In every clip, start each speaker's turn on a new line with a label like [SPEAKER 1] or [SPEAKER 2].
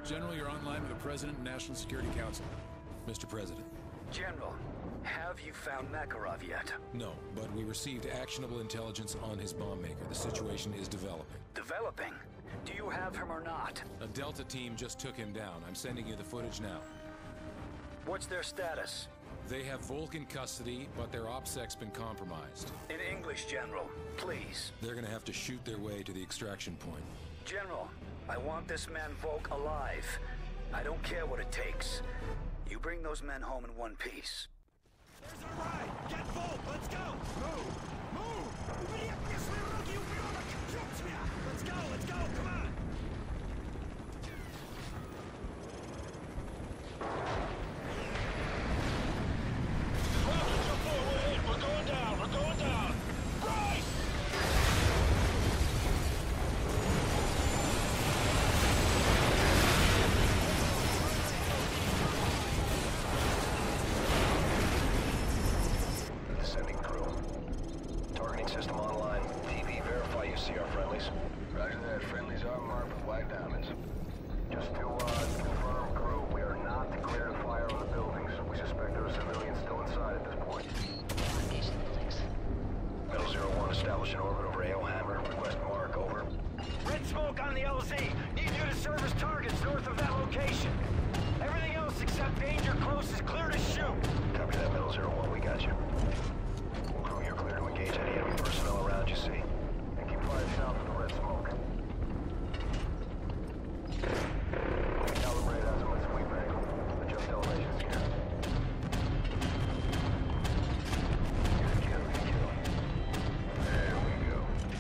[SPEAKER 1] General, you're online with the President and National Security Council.
[SPEAKER 2] Mr. President.
[SPEAKER 3] General, have you found Makarov yet?
[SPEAKER 2] No, but we received actionable intelligence on his bomb maker. The situation is developing.
[SPEAKER 3] Developing? Do you have him or not?
[SPEAKER 2] A Delta team just took him down. I'm sending you the footage now.
[SPEAKER 3] What's their status?
[SPEAKER 2] They have Volk in custody, but their OPSEC's been compromised.
[SPEAKER 3] In English, General, please.
[SPEAKER 2] They're gonna have to shoot their way to the extraction point.
[SPEAKER 3] General, I want this man Volk alive. I don't care what it takes. You bring those men home in one piece.
[SPEAKER 4] There's our ride! Get Volk! Let's go! Move! Move! Let's go! Let's go! Come on! We're going down! We're going down! Right!
[SPEAKER 5] Sending crew. Targeting system online. TV, verify you see our friendlies. Roger that. Friendlies are marked with white diamonds. Just to confirm, crew, we are not clear to fire on the buildings. We suspect there are civilians still inside at this point.
[SPEAKER 6] Engage the buildings.
[SPEAKER 5] Metal 01, establish an orbit over AO Hammer. Request mark, over.
[SPEAKER 4] Red smoke on the LZ. Need you to service targets north of that location. Everything else except danger close is clear to shoot.
[SPEAKER 5] Copy that, Metal 01, we got you. Crew, you're clear to engage any enemy personnel around you see. And keep fire south of the red smoke. Calibrate azimuth sweep angle. Adjust elevations here. Get a kill. There we go.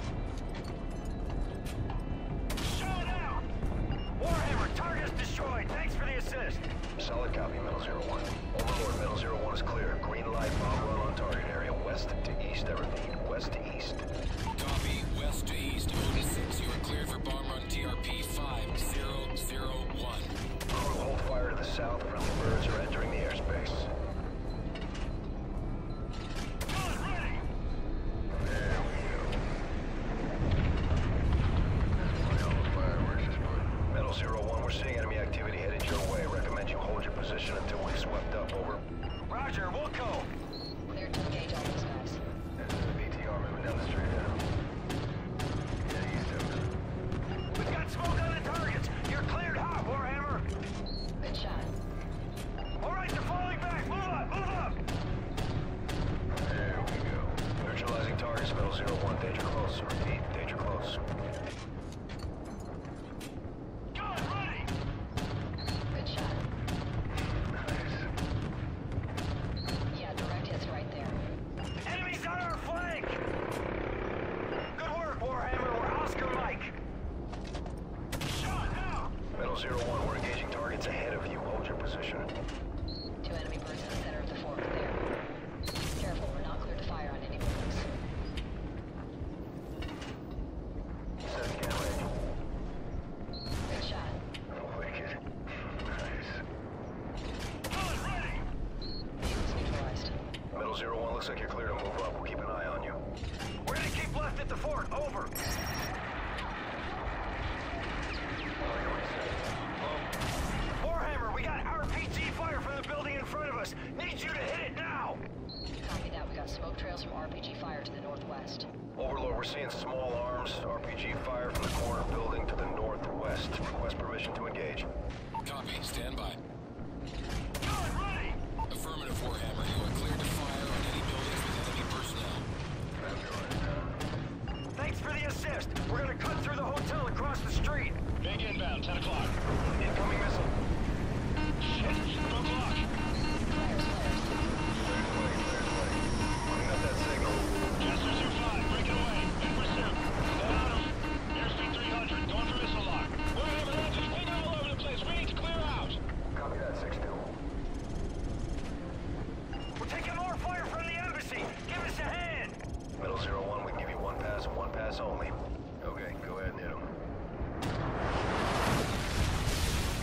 [SPEAKER 4] Shut out! Warhammer, target is destroyed. Thanks for the assist.
[SPEAKER 5] Solid copy, Metal 01. Overlord, Metal 01 is clear. Green light, bomb run on target area. West to east, I repeat. West to east.
[SPEAKER 2] Copy. West to east. Odin 6, you are cleared for bomb run TRP 5001.
[SPEAKER 5] Crew, hold fire to the south. Friendly birds are entering the airspace.
[SPEAKER 4] Gun ready!
[SPEAKER 5] There we go. Fireworks is good. Metal 01, we're seeing enemy activity headed your way. Recommend you hold your position until we've swept up. Over.
[SPEAKER 4] Roger, we'll go.
[SPEAKER 6] Clear to engage all those guys.
[SPEAKER 5] This is the BTR moving down the street now. Yeah, east of us.
[SPEAKER 4] We've got smoke on the targets. You're cleared hot, Warhammer.
[SPEAKER 6] Good shot.
[SPEAKER 4] All right, they're falling back. Move up, move up.
[SPEAKER 5] There we go. Neutralizing targets, Metal 01. Danger close. Repeat, danger close.
[SPEAKER 4] Gun ready.
[SPEAKER 6] Good shot.
[SPEAKER 5] Nice.
[SPEAKER 6] Yeah, direct hit's right there.
[SPEAKER 4] Enemies on our flank. Good work, Warhammer. We're Oscar Mike. Shot now.
[SPEAKER 5] Metal 01, we're engaging targets ahead of you. Hold your position.
[SPEAKER 6] 2 enemy birds in the center of the fork there. Careful, we're not clear to fire on any buildings.
[SPEAKER 5] Set scan range.
[SPEAKER 6] Good shot.
[SPEAKER 5] Wicked. Nice.
[SPEAKER 4] Gun ready.
[SPEAKER 6] Vehicles neutralized.
[SPEAKER 5] Metal 01, looks like you're clear to move up. We'll keep an eye on you.
[SPEAKER 4] We're gonna keep left at the fort. Over. Warhammer, we got RPG fire from the building in front of us. Need you to hit it now.
[SPEAKER 6] Copy that. We got smoke trails from RPG fire to the northwest.
[SPEAKER 5] Overlord, we're seeing small arms, RPG fire from the corner building to the northwest. Request permission to engage.
[SPEAKER 2] Copy. Stand by.
[SPEAKER 4] Gun ready.
[SPEAKER 2] Affirmative, Warhammer. You are cleared to fire on any buildings with enemy personnel.
[SPEAKER 4] Thanks for the assist. We're gonna cut through the hotel across the street. Big inbound, 10 o'clock. Incoming missile. Shit, 2 o'clock.
[SPEAKER 6] Flares, flares.
[SPEAKER 5] Putting up that signal.
[SPEAKER 4] Kessler 2-5, breaking away. In pursuit. Stay on him. Airspeed 300, going for missile lock. Warhammer, engines pinging all over the place. We need to clear out.
[SPEAKER 5] Copy that, 6-2.
[SPEAKER 4] We're taking more fire from the embassy. Give us a hand.
[SPEAKER 5] Metal 01, we can give you one pass and one pass only. Okay, go ahead and hit him.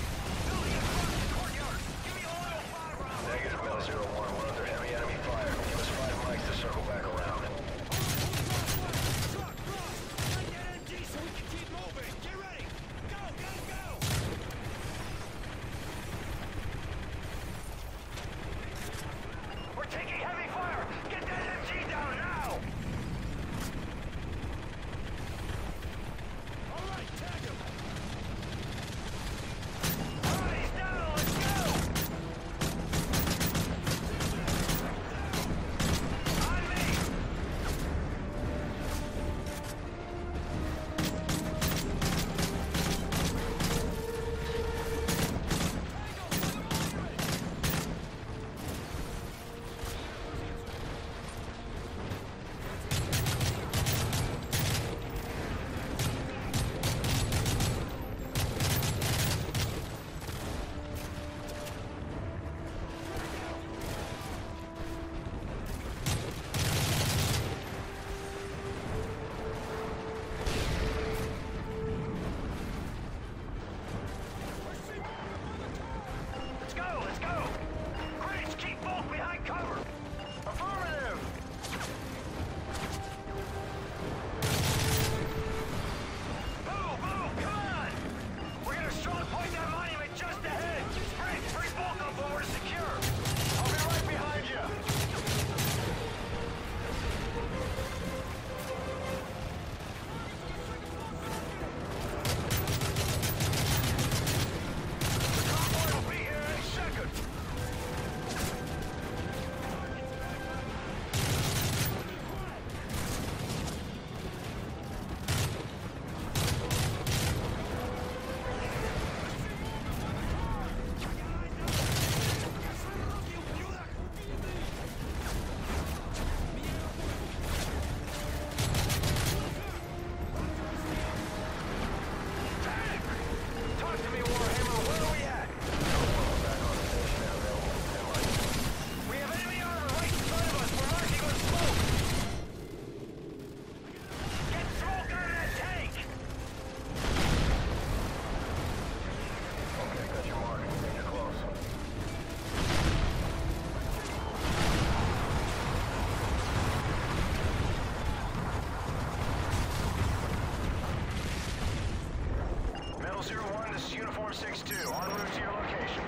[SPEAKER 5] 001, this is Uniform 6-2. En route to your location.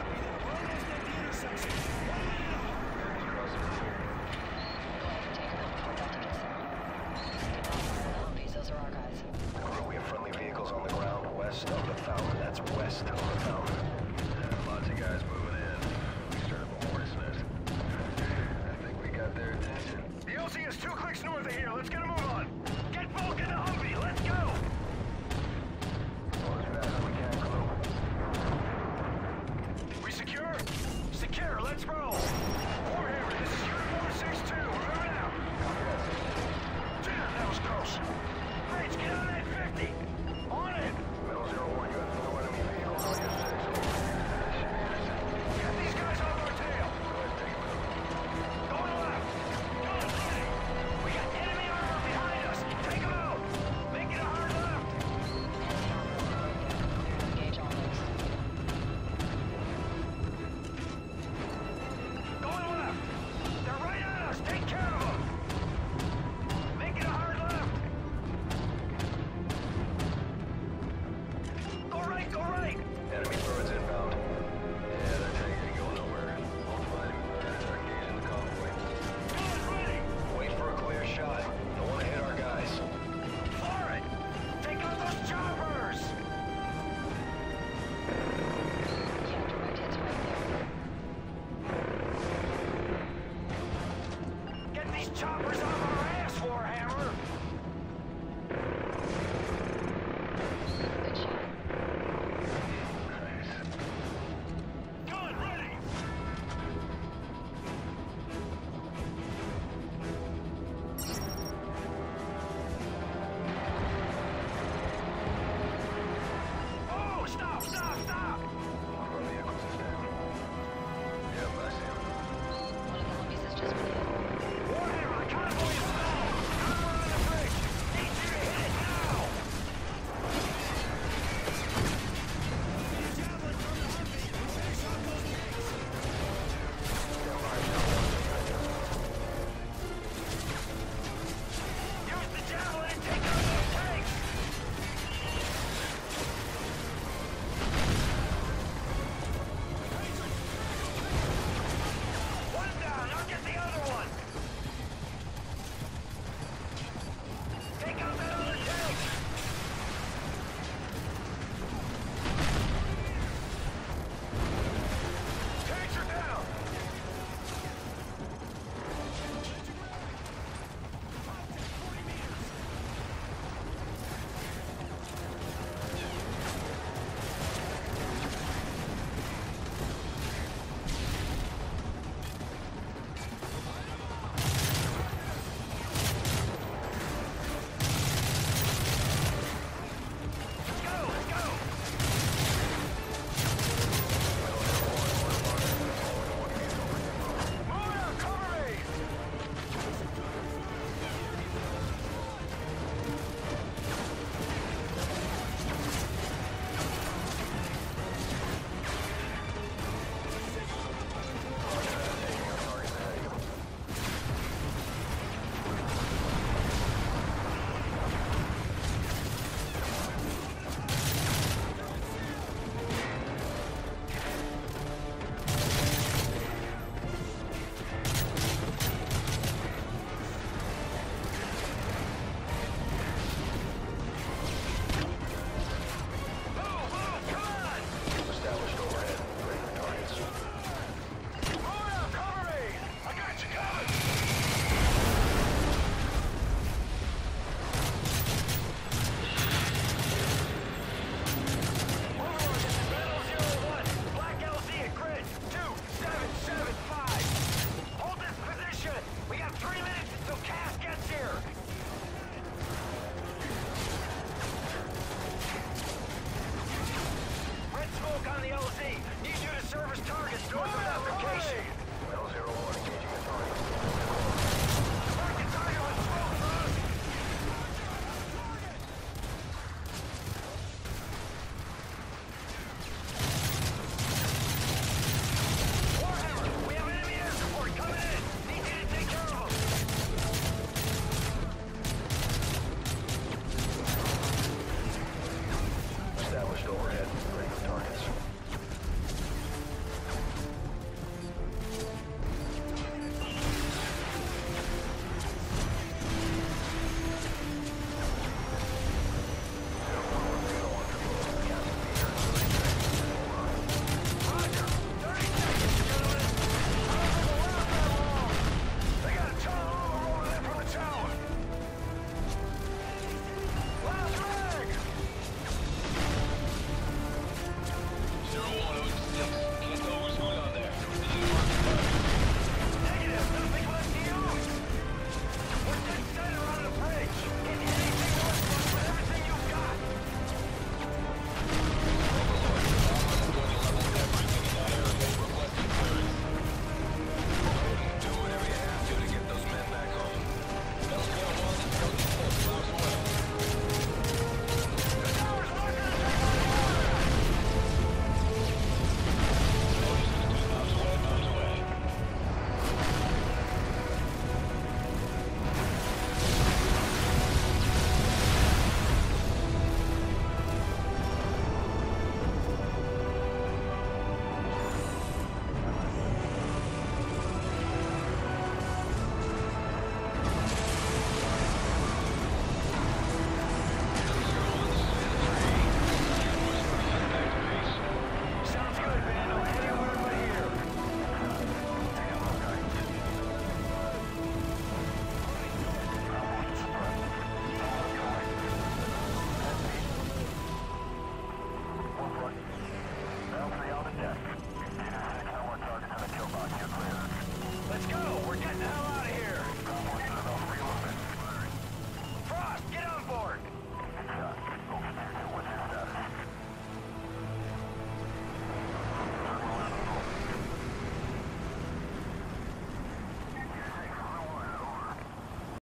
[SPEAKER 5] Crew, we have friendly vehicles on the ground west of the fountain. That's west of the fountain. Lots of guys moving in. We started the hornet's nest. I think we got their attention. The LZ is 2 clicks north of here. Let's